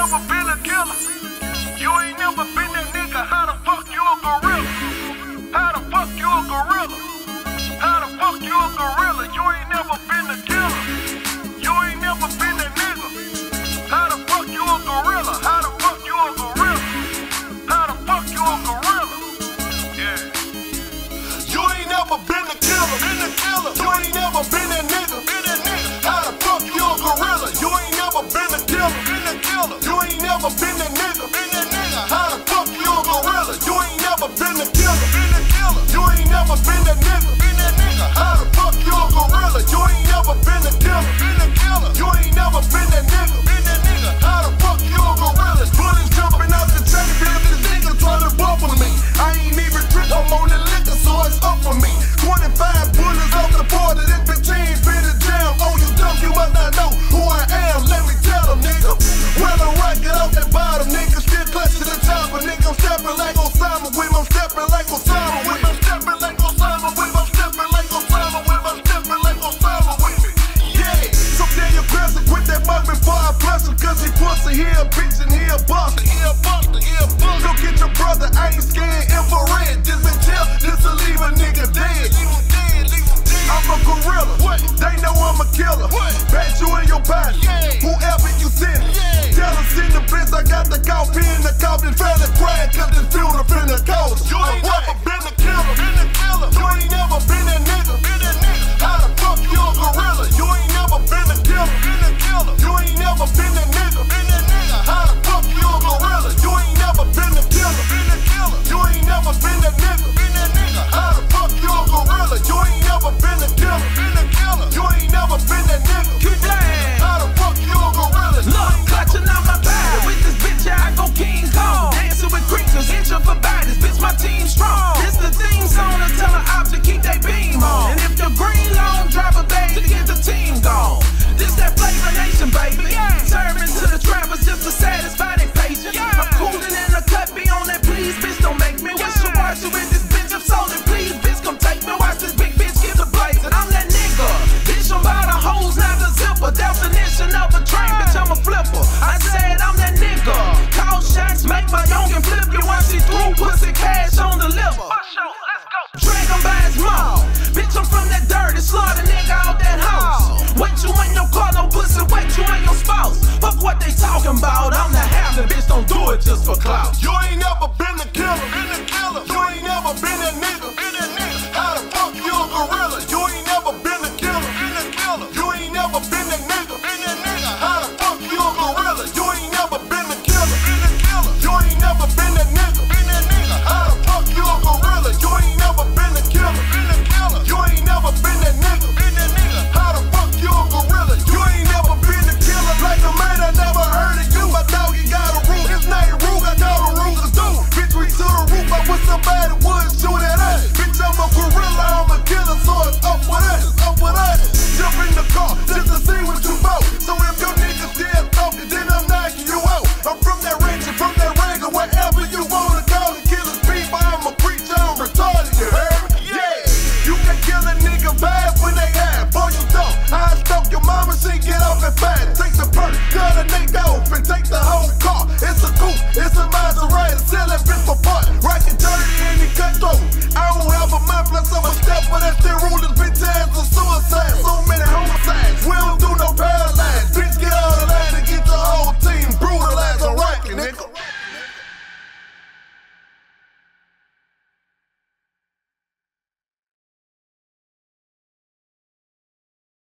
never been a killer. You ain't never been that nigga. How the fuck you a gorilla? How the fuck you a gorilla? How the fuck you a gorilla? You ain't never been a killer. You ain't never been that nigga. How the fuck you a gorilla? How the fuck you a gorilla? How the fuck you a gorilla? Yeah. You ain't never been a killer. You ain't never been that nigga. How the fuck you a gorilla? You ain't never been a killer. You ain't never been that nigga. How the fuck you a gorilla? You ain't never been a killer. You ain't never been that nigga. How the fuck you a gorilla? You ain't never been a killer. You ain't never been that nigga. How the fuck you a gorilla? Bullets jumping out the chain, this nigga trying to buffalo me. I ain't even drink, I'm on the liquor, so it's up for me. 25 bullets off the border, this bitch ain't been a jam. Oh, you dumb, you must not know who I am. Let me tell them, nigga. Well, I'm right, get off that bottom, nigga. Still clutch to the top, but nigga, I'm stepping like Osama with me. I'm stepping like Osama with me. I'm stepping like Osama with me. I'm stepping like Osama with me. I'm stepping like Osama with me. Yeah, so tell your girls to quit that mug before I flush him, cause he pussy, he a bitch and he a buster. Go get your brother, I ain't scared, infrared. This bitch here, this'll leave a nigga dead. I'm a gorilla, they know I'm a killer. Bet you in your body, whoever you send. Tell them send the bitch, I got the coffee in the coffin, fella crying cause this funeral finna cost. You ain't never been a killer. You ain't never been that nigga. How the fuck you a gorilla? You ain't never been a killer. You ain't never been that nigga. How the fuck you a gorilla? You ain't never been a killer. You ain't never been that nigga. How the fuck you a gorilla? You ain't never been a killer. You ain't never been that nigga. Keep playing. How the fuck you a gorilla? Look, clutching on my body. With this bitch, I go King Kong. Dancing with creatures, inch for bodies. Bitch, my team strong. This the theme song to tell an op to keep they beam on. And if the green long, drop a bag to get the team gone. This that Flavor Nation, baby. Serving to the trappers just to satisfy their patience. I'm cooling in the cut, be on that, please, bitch, don't make me. Wish you watch you with this bitch, I'm sold it, please, bitch, come take me. Watch this big bitch get the blazing. I'm that nigga. Bitch, I'm by the hose, not the zipper. Definition of a train, bitch, I'm a flipper. I said I'm that nigga. Call shots, make my youngin' flip you. Once he through, pussy cash on the liver. Drag him by his mouth. Bitch, I'm from that dirty slaughter nigga out that house. Wait you in your car, no pussy, wait you in your spot.